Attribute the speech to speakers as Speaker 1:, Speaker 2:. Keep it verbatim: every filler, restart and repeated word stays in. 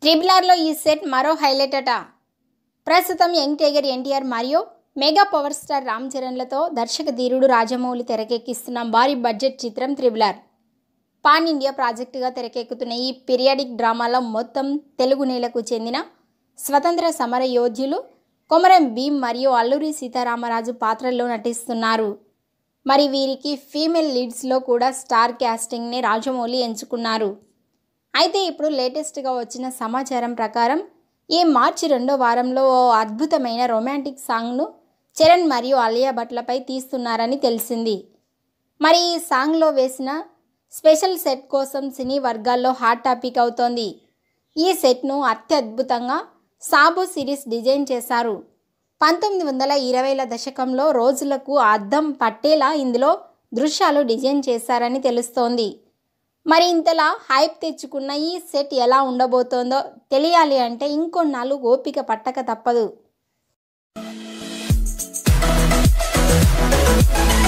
Speaker 1: Triple ఆర్లో ఈ set మరో highlight అట. ప్రస్తుతం యంగ్ టైగర్ ఎన్టీఆర్ మరియు మెగా పవర్ స్టార్ రామ్ చరణ్లతో దర్శక ధీరుడు రాజమౌళి తెరకెక్కిస్తున్న భారీ బడ్జెట్ చిత్రం ట్రిపుల్ ఆర్. పాన్ ఇండియా ప్రాజెక్టుగా తెరకెక్కుతున్న ఈ పీరియాడిక్ డ్రామాలో మొత్తం తెలుగు నేలకు చెందిన స్వతంత్ర సమర యోధులు కొమరం భీమ్ మరియు అల్లూరి సీతారామరాజు పాత్రల్లో నటిస్తున్నారు. మరి వీరికి ఫీమేల్ లీడ్స్లో కూడా స్టార్ క్యాస్టింగ్ని రాజమౌళి ఎంచుకున్నారు. అయితే ఇప్పుడు లేటెస్ట్గా వచ్చిన సమాచారం ప్రకారం ఈ మార్చి రెండో వారంలో ఓ అద్భుతమైన రొమాంటిక్ సాంగ్ను చరణ్ మరియు ఆలియా భట్లపై తీస్తున్నారని తెలిసింది. మరి ఈ సాంగ్లో వేసిన స్పెషల్ సెట్ కోసం సినీ వర్గాల్లో హాట్ టాపిక్ అవుతోంది. ఈ సెట్ను అత్యద్భుతంగా సాబు సిరీస్ డిజైన్ చేశారు. పంతొమ్మిది వందల ఇరవైల దశకంలో రోజులకు అద్దం పట్టేలా ఇందులో దృశ్యాలు డిజైన్ చేశారని తెలుస్తోంది. మరి ఇంతలా హైప్ తెచ్చుకున్న ఈ సెట్ ఎలా ఉండబోతోందో తెలియాలి అంటే ఇంకొన్నాళ్ళు ఓపిక పట్టక తప్పదు.